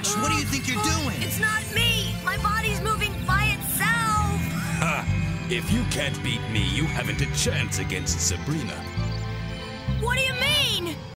Ash, what do you think you're doing? It's not me! My body's moving by itself! Ha! If you can't beat me, you haven't a chance against Sabrina. What do you mean?